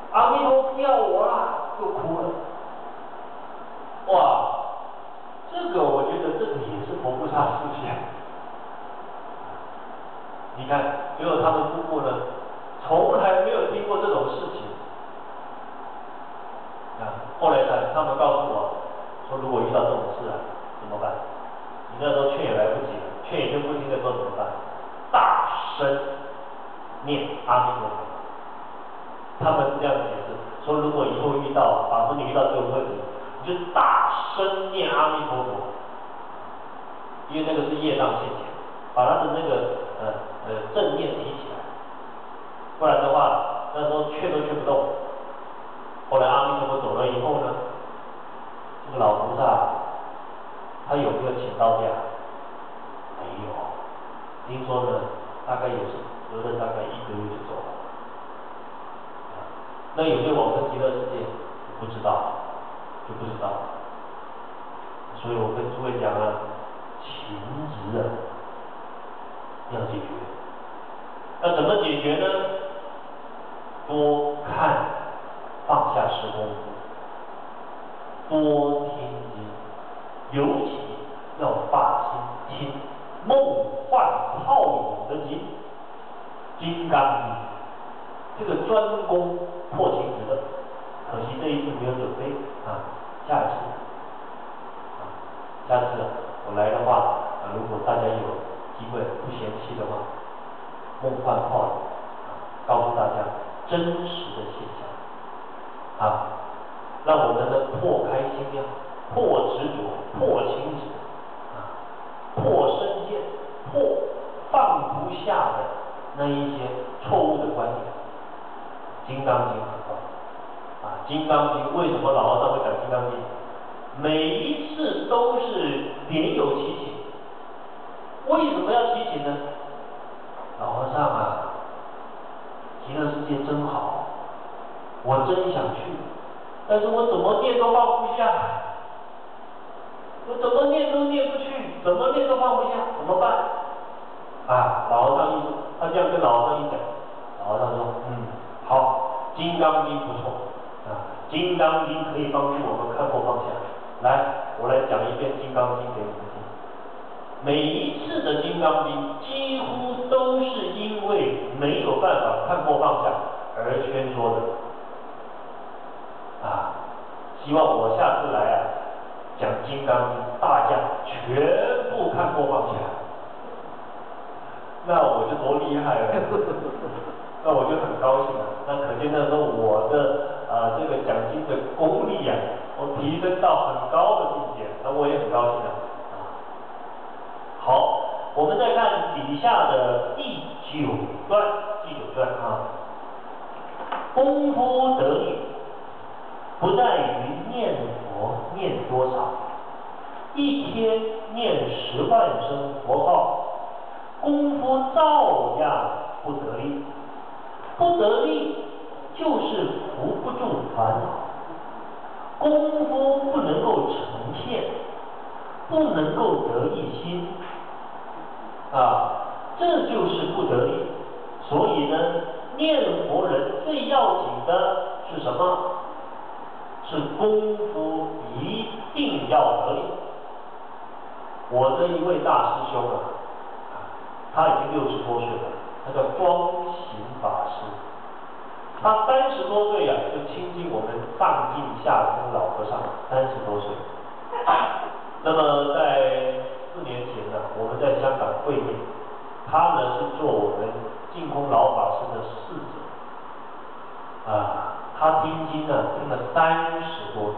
阿弥陀不要我啦，就哭了。哇，这个我觉得这个也是佛菩萨示现。你看，结果他们夫妇呢，从来没有听过这种事情。后来呢，他们告诉我说，如果遇到这种事啊，怎么办？你那时候劝也来不及了，劝也就不听的时候怎么办？大声念阿弥陀佛。他们是这样解释，说如果以后遇到法师你遇到这种问题，你就大声念阿弥陀佛，因为那个是业障现前，把他的那个正念提起来，不然的话那时候劝都劝不动。后来阿弥陀佛走了以后呢，这个老菩萨他有没有请到假？没有，听说呢大概也是隔了大概1个月就走了。那有没有往生极乐世界？不知道，就不知道。所以我跟诸位讲了，情执啊要解决。那怎么解决呢？多看，放下施功夫，多听经，尤其要发心听梦幻泡影的经，金刚经。这个专攻破情执的，可惜这一次没有准备啊，下一次下次我来的话如果大家有机会不嫌弃的话，梦幻泡影告诉大家真实的现象让我们呢破开心量，破执着，破情执破身见，破放不下的那一些错误的观点。金刚经很棒金刚经为什么老和尚会讲金刚经？每一次都是别有其情。为什么要提醒呢？老和尚极乐世界真好，我真想去，但是我怎么念都放不下，我怎么念都念不去，怎么念都放不下，怎么办？老和尚他这样跟老和尚一讲，老和尚说，好，金刚经不错金刚经可以帮助我们看破放下。来，我来讲一遍金刚经给你们听。每一次的金刚经几乎都是因为没有办法看破放下而宣说的希望我下次来讲金刚经，大家全部看破放下，那我就多厉害了那我就很高兴了。那可见那时候我的这个讲经的功力我提升到很高的境界，那我也很高兴好，我们再看底下的第9段，功夫得力，不在于念佛念多少，一天念10万声佛号，功夫照样不得力。不得力就是扶不住烦恼，功夫不能够呈现，不能够得一心这就是不得力。所以呢，念佛人最要紧的是什么？是功夫一定要得力。我的一位大师兄他已经60多岁了，他叫庄行法师。他30多岁就亲近我们上进下空老和尚，30多岁。那么在4年前我们在香港会面，他呢是做我们净空老法师的侍者他听经听了30多年。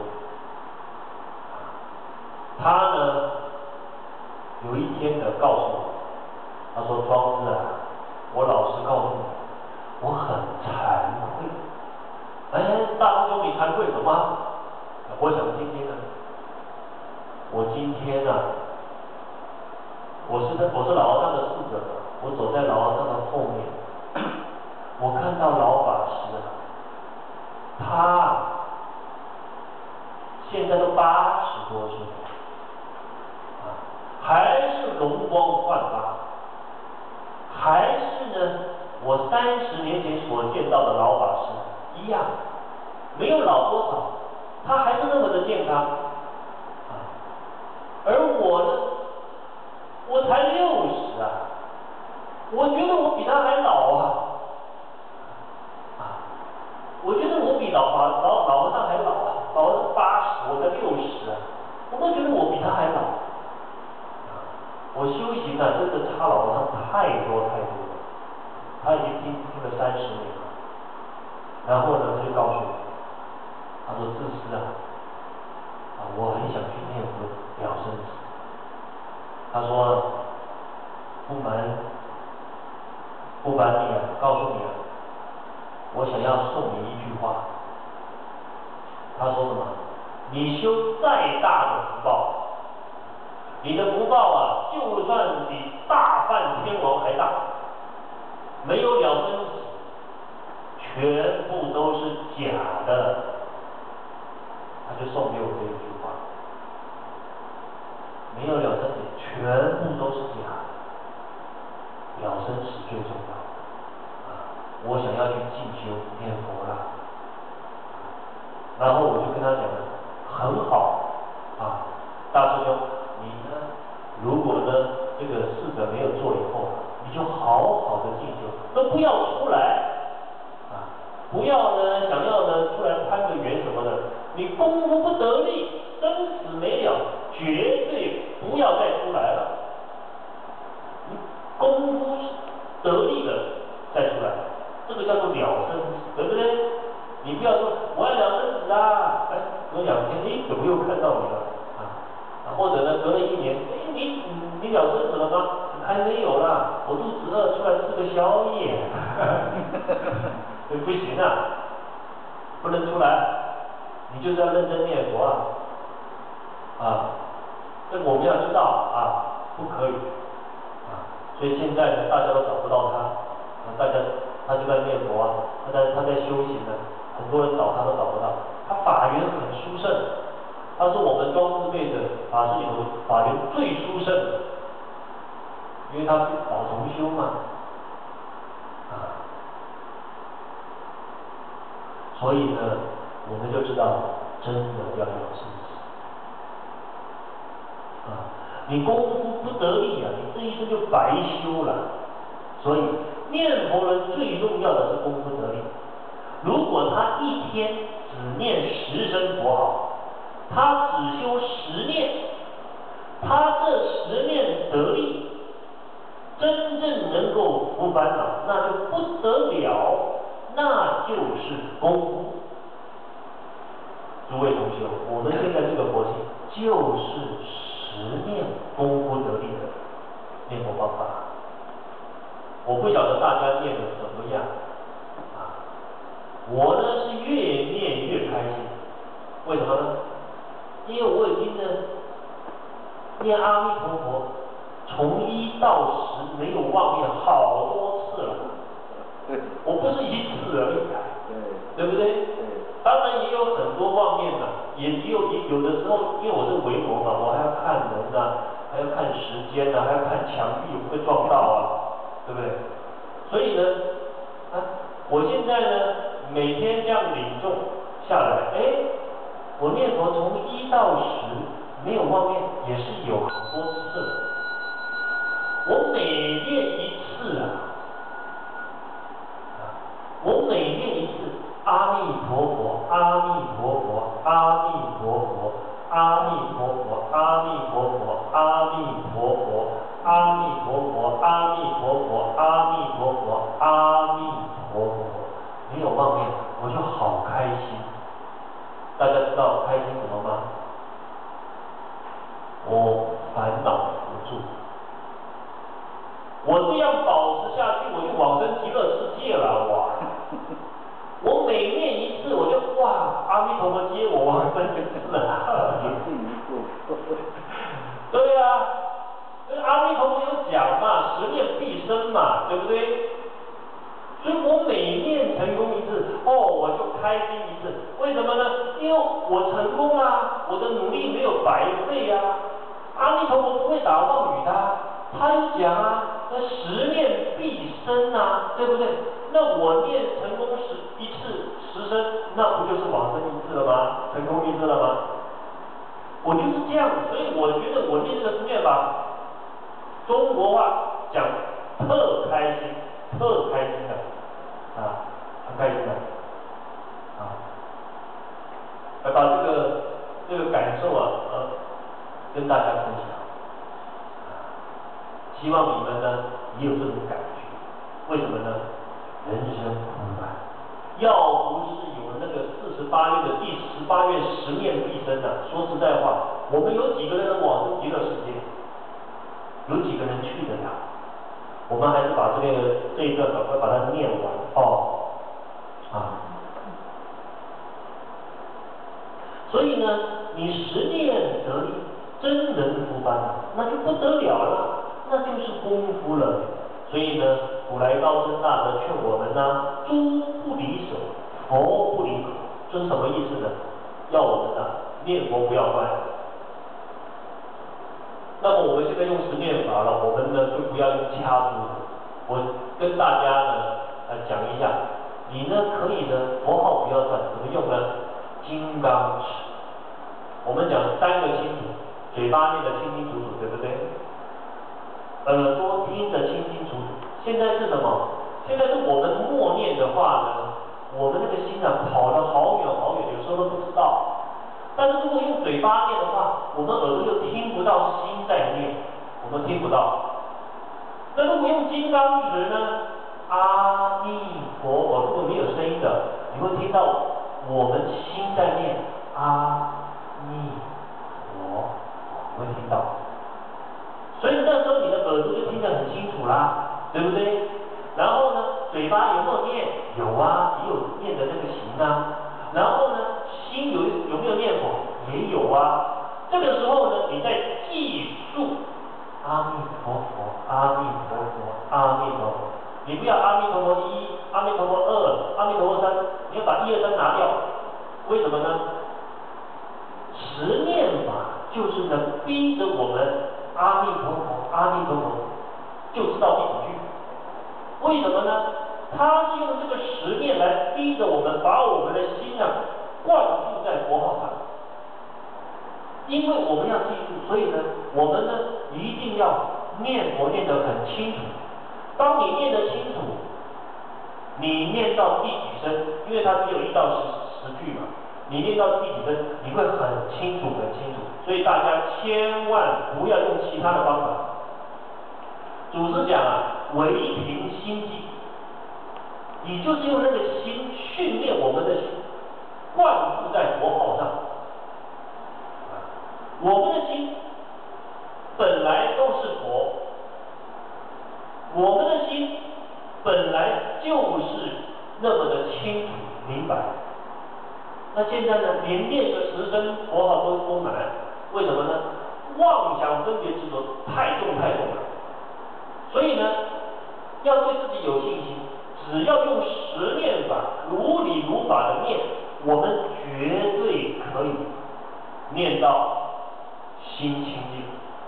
他呢有一天告诉我，他说庄子我老实告诉你，我很惭愧。大师兄你惭愧什么？我想听听我今天我是老和尚的侍者，我走在老和尚的后面，我看到老法师他现在都80多岁还是容光焕发，还是呢我30年前所见到的老法师一样没有老多少，他还是那么的健康啊。而我呢，我才60啊，我觉得我比他还老啊，我觉得我比老和尚还老啊，老和尚80，我才60啊，我都觉得我比他还老。我修行啊，真的差老和尚太多了，他已经听了30年了。然后呢，他就告诉我，他说：“自私啊，我很想去念佛了生死。”他说：“不瞒你啊，告诉你啊，我想要送你一句话。”他说什么？你修再大的福报，你的福报啊，就算比大梵天王还大，没有了生死，全部都是假的。他就送给我这一句话：没有了生死，全部都是假的，了生死最重要。我想要去进修念佛了。然后我就跟他讲了，很好啊，大师兄，你呢，如果呢这个事者没有做以后，你就好好的进修，都不要出来啊，不要呢想要呢出来攀个缘什么的，你功夫不得力，生死没了，绝对不要再出来了。你功夫得力了再出来，这个叫做了生死，对不对？你不要说我要了生死啊，哎，隔2天，怎么又看到你了啊？或者呢，隔了1年，你了生死了吗？还没有啦，我肚子饿，出来吃个宵夜，不行啊，不能出来，你就是要认真念佛啊，这我们要知道啊，不可以啊，所以现在呢，大家都找不到他，他就在念佛啊，他在修行呢。很多人找他都找不到，他法缘很殊胜，他是我们庄师辈的法师里头法缘最殊胜的，因为他是老重修嘛，所以呢，我们就知道真的要了生死你功夫不得力啊，你这一生就白修了。所以念佛人最重要的是功夫得力。如果他一天只念10声佛号，他只修10念，他这10念得力，真正能够伏烦恼，那就不得了，那就是功夫。诸位同学，我们现在这个佛性就是10念功夫得力的念佛方法。我不晓得大家念的怎么样。我呢是越念越开心，为什么呢？因为我已经呢念阿弥陀佛从1到10没有忘念好多次了，我不是1次而已对不对？当然也有很多忘念也有的时候，因为我是维摩嘛，我还要看人还要看时间还要看墙壁有没有撞到对不对？所以呢，我现在呢。每天这样领众下来，我念佛从1到10没有忘念，也是有好多次了。我每念一次我每念一次阿弥陀佛，阿弥陀佛，阿弥陀佛，阿弥陀佛，阿弥陀佛，阿弥陀佛，阿弥陀佛，阿弥陀佛，阿弥陀佛，阿弥陀佛。没有忘念，我就好开心。大家知道开心什么吗？我烦恼不住。我这样保持下去，我就往生极乐世界了哇！我每念一次，我就哇，阿弥陀佛接我往生极乐对啊，阿弥陀佛有讲嘛，10念必生嘛，对不对？所以我每念成功一次，我就开心一次。为什么呢？因为我成功啦，我的努力没有白费阿弥陀佛不会打妄语的，他有讲那10念必生对不对？那我念成功一次实生，那不就是往生一次了吗？成功一次了吗？我就是这样，所以我觉得我念这个十念法，中国话讲特开心，特开心的啊，很开心的啊，来把这个感受跟大家分享，希望你们呢也有这种感觉。为什么呢？人生苦短，要不是有那个48愿的第18愿10念必生啊，说实在话，我们有几个人能往生极乐世界？有几个人去的呀？我们还是把这一段赶快把它念完哦啊。所以呢，你10念得力，真人福班，那就不得了了，那就是功夫了。所以呢，古来高僧大德劝我们呢，诸不离手，佛不离口。这是什么意思呢？要我们念佛不要断。那么我们现在用10念法了，我们呢就不要用掐住。我跟大家呢讲一下，你呢可以呢佛号不要断，怎么用呢？金刚持。我们讲3个清楚，嘴巴念得清清楚楚，对不对？耳朵听得清清楚楚。现在是什么？现在是我们默念的话呢，我们那个心跑得好远好远，有时候都不知道。但是如果用嘴巴念的话，我们耳朵又听不到心在念，我们听不到。那如果用金刚持呢？阿弥陀佛，如果没有声音的，你会听到我们心在念阿弥陀，你会听到。所以那时候你的耳朵就听得很清楚啦，对不对？然后呢，嘴巴有没有念？有啊，也有念的那个行啊。然后呢，心有没有念佛？也有啊。这个时候呢，你在记述阿弥陀佛，阿弥陀佛，阿弥陀佛。你不要阿弥陀佛1，阿弥陀佛2，阿弥陀佛3，你要把1、2、3拿掉。为什么呢？10念法就是呢，逼着我们阿弥陀佛，阿弥陀佛，就知道第5句。为什么呢？他是用这个10念来逼着我们，把我们的心灌注在佛号上。因为我们要记住，所以呢，我们呢一定要念佛念得很清楚。当你念得清楚，你念到第几声，因为它只有1到10句嘛，你念到第几声，你会很清楚很清楚。所以大家千万不要用其他的方法。祖师讲唯凭心记，你就是用那个心训练我们的心，灌注在佛号上。我们的心本来都是佛，我们的心本来就是那么的清楚明白。那现在呢，连念个10声佛号都难，为什么呢？妄想分别执着太重了。所以呢，要对自己有信心，只要用10念法，如理如法的念，我们绝对可以念到心清净，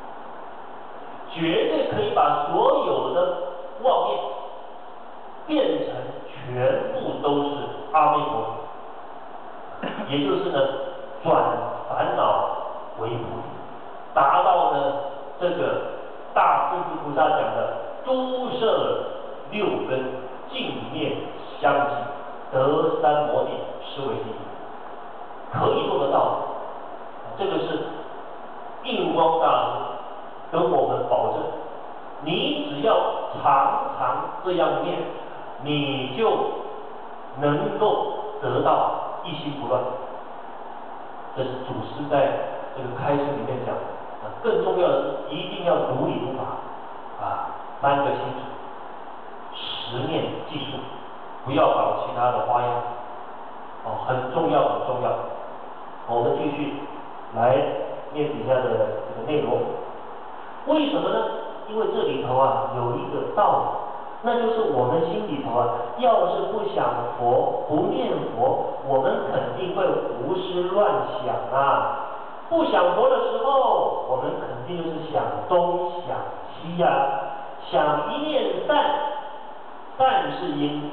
绝对可以把所有的妄念变成全部都是阿弥陀佛，也就是呢，转烦恼为菩提，达到呢这个大势至菩萨讲的诸摄6根，净念相继，得三摩地，是为第一，可以做得到。这个是印光大师跟我们保证，你只要常常这样念，你就能够得到一心不乱。这是祖师在这个开示里面讲的。更重要的是，一定要如理如法3个清楚，10念记住，不要搞其他的花样。很重要，很重要。我们继续来念底下的这个内容。为什么呢？因为这里头有一个道理，那就是我们心里头要是不想佛，不念佛，我们肯定会胡思乱想不想佛的时候，我们肯定就是想东想西想一念善，善是因，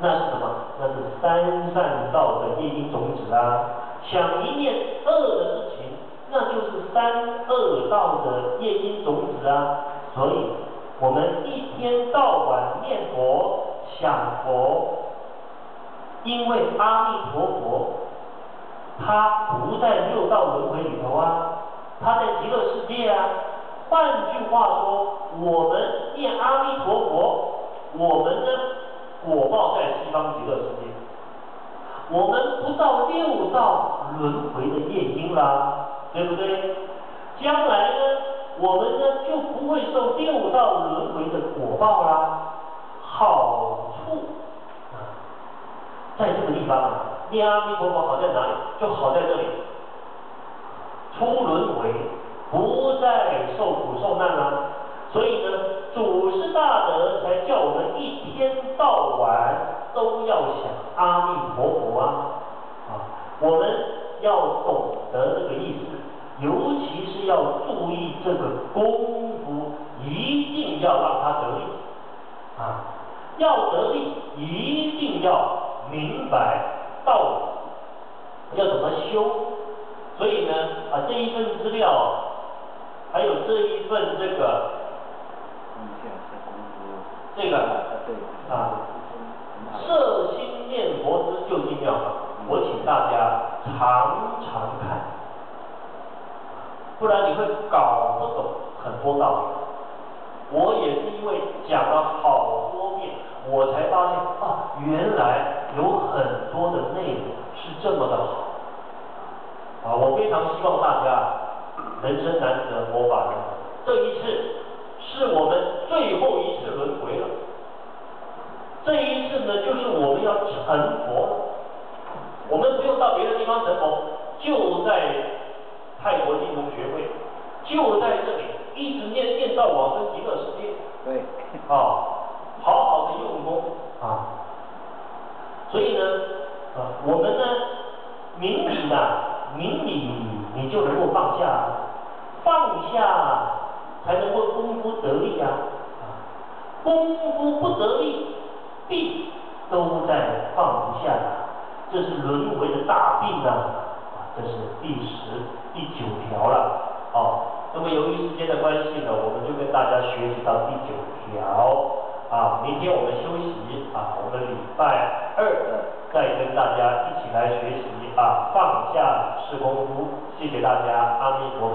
那是什么？那是三善道的业因种子啊。想一念恶的事情，那就是三恶道的业因种子啊。所以，我们一天到晚念佛、想佛，因为阿弥陀佛，他不在六道轮回里头啊，他在极乐世界啊。换句话说，我们念阿弥陀佛，我们呢果报在西方极乐世界，我们不到六道轮回的业因啦，对不对？将来呢，我们呢就不会受六道轮回的果报啦。好处在这个地方啊，念阿弥陀佛好在哪里？就好在这里，出轮回，不再受苦受难啦。所以呢，祖师大德才叫我们一天到晚都要想阿弥陀佛啊！我们要懂得这个意思，尤其是要注意这个功夫，一定要让它得力啊！要得力，一定要明白道理，要怎么修。所以呢，这一份资料，还有这一份这个。这个摄心念佛之究竟妙法，我请大家常常看，不然你会搞不懂很多道理。我也是因为讲了好多遍，我才发现原来有很多的内容是这么的好。我非常希望大家人生难得佛法人，这一次是我们最后一次轮回了。这一次呢，就是我们要成佛了。我们不用到别的地方成佛，就在泰国金龙学会，就在这里，一直念到往生极乐世界。 对。 好好的用功啊。所以呢，我们呢，明理你就能够放下，放下才能够功夫得力啊。功夫不得力，病都在放不下，这是轮回的大病啊！这是第9条了。那么由于时间的关系呢，我们就跟大家学习到第9条啊。明天我们休息啊，我们礼拜2再跟大家一起来学习放下是功夫。谢谢大家，阿弥陀佛。